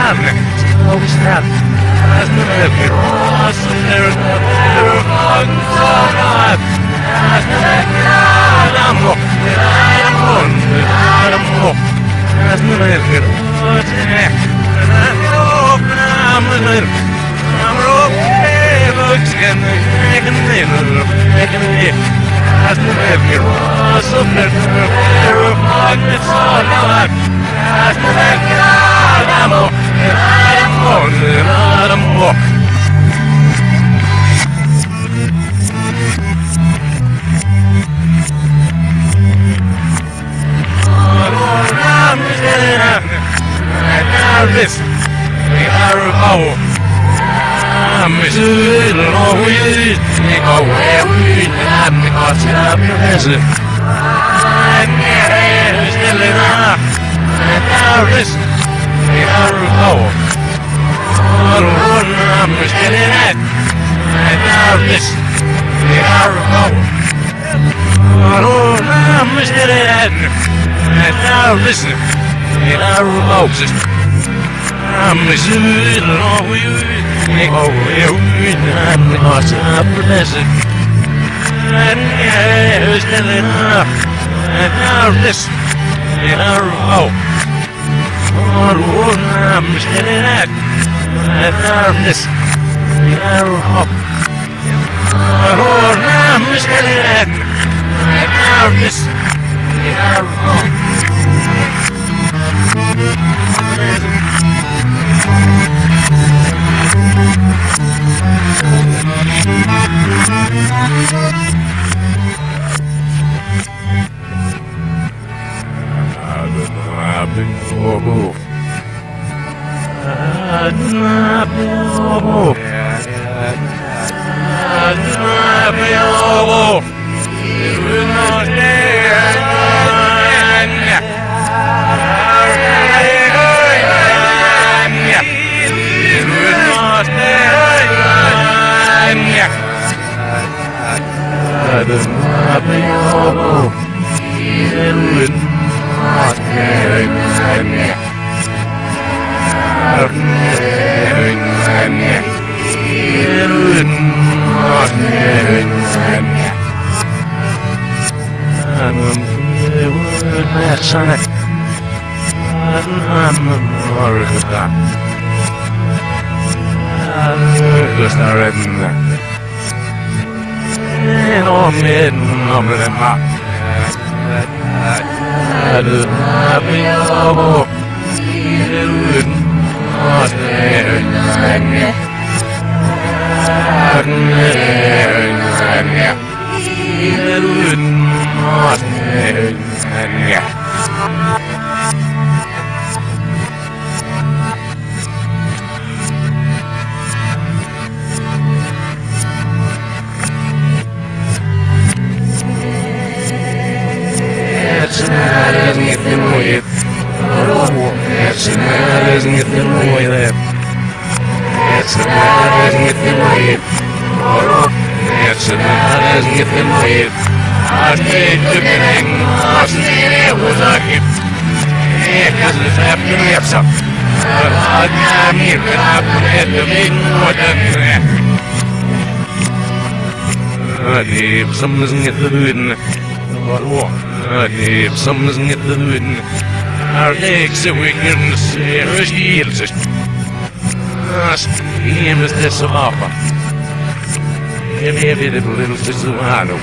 Our legs are weak in the serious heels. Steam is this offer. Every little Siciliano.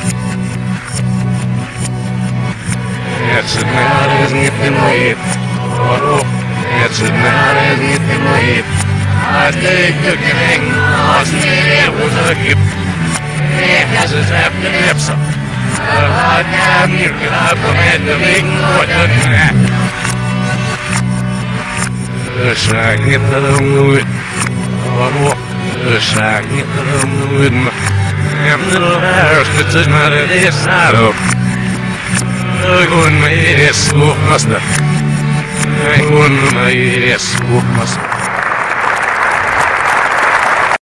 It's a man isn't it in weight. It's a man isn't it in weight. I take the king. I say it was a gift. It has his after lips. I can't hear it up from head to big water. The shag get the mood. The shag get the mood. I'm little hair, it's just not a day saddle. I go in my ears, smoke master. I go in my ears, smoke master.